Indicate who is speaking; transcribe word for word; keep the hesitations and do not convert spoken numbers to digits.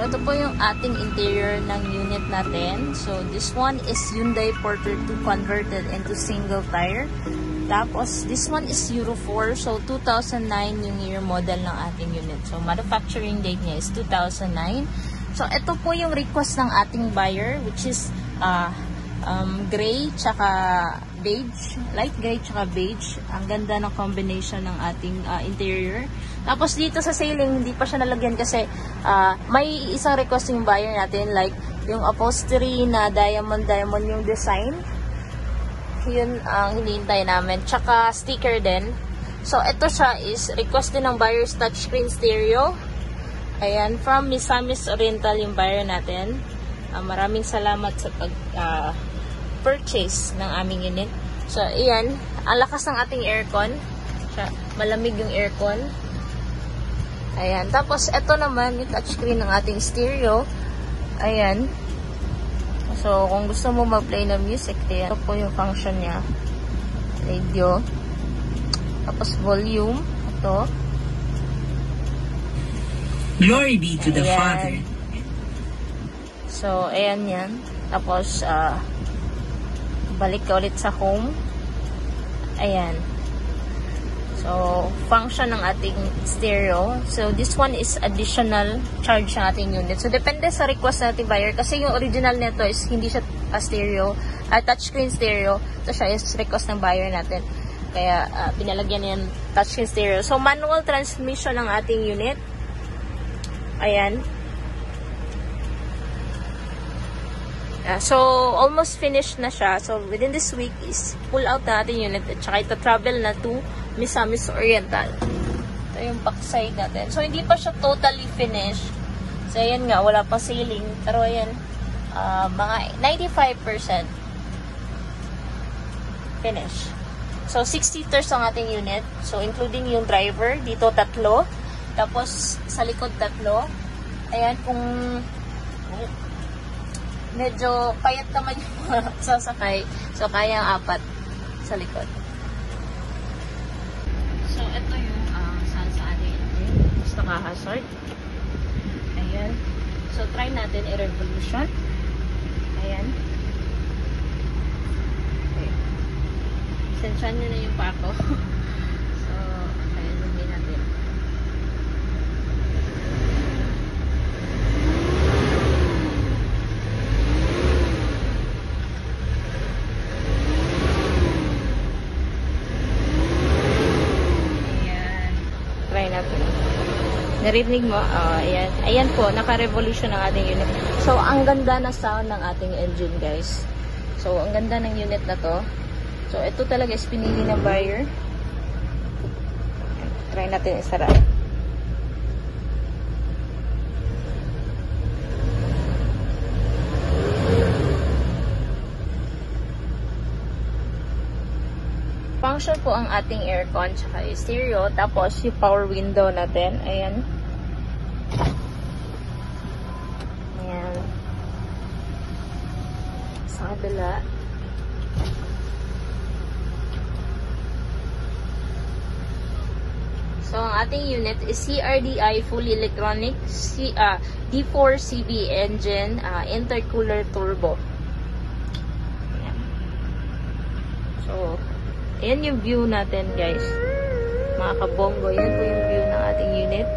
Speaker 1: ito po yung ating interior ng unit natin. So, this one is Hyundai Porter two converted into single tire. Tapos, this one is Euro four. So, two thousand nine yung year model ng ating unit. So, manufacturing date niya is two thousand nine. So, ito po yung request ng ating buyer, which is uh, um, gray tsaka beige. Light gray tsaka beige. Ang ganda ng combination ng ating uh, interior. Tapos, dito sa ceiling, hindi pa siya nalagyan kasi uh, may isang request yung buyer natin, like yung upholstery na diamond-diamond yung design. Yun ang hinihintay namin. Tsaka sticker din. So, ito siya is request din ng buyer's touchscreen stereo. Ayan, from Misamis Oriental yung buyer natin. Uh, maraming salamat sa pag-purchase uh, ng aming unit. So, ayan, ang lakas ng ating aircon. Malamig yung aircon. Ayan, tapos ito naman yung touchscreen ng ating stereo. Ayan. So, kung gusto mo mag-play ng music, ito po yung function niya. Radio. Tapos volume. Ito.
Speaker 2: Glory be to the
Speaker 1: ayan.
Speaker 2: Father.
Speaker 1: So, ayan yan. Tapos, uh, balik ka ulit sa home. Ayan. So, function ng ating stereo. So, this one is additional charge ng ating unit. So, depende sa request ng ating buyer. Kasi yung original nito is hindi siya uh, stereo, uh, touchscreen stereo. Ito siya is request ng buyer natin. Kaya, uh, pinalagyan niya yung touchscreen stereo. So, manual transmission ng ating unit. Ayan. Uh, so, almost finished na siya. So, within this week is pull out na ating unit at saka ita-travel na to Misamis Oriental. Ito yung backside natin. So, hindi pa siya totally finished. So, ayan nga, wala pa ceiling. Pero, ayan, uh, mga ninety-five percent finish. So, six seaters ang ating unit. So, including yung driver. Dito, tatlo. Tapos, sa likod, tatlo. Ayan, kung medyo payat naman yung mga sasakay. So, kaya ang apat sa likod. So, ito yung uh, saan sa ating engine. Gusto ka hazard. Ayan. So, try natin i-revolution. Ayan. Okay. Sensyan nyo na yung pako. So, ayan, hindi natin. Narinig mo? Uh, ayan. Ayan po, naka-revolution ang ating unit. So, ang ganda na sound ng ating engine, guys. So, ang ganda ng unit na to. So, ito talaga is pinili ng buyer. Try natin isara. Function po ang ating aircon tsaka stereo. Tapos, yung power window natin. Ayan. Ayan. Sa kabila. So, ang ating unit is C R D I fully electronic C, uh, D four C V engine, uh, intercooler turbo. Ayan. So, ayan yung view natin, guys. Mga kabonggo, yan po yung view ng ating unit.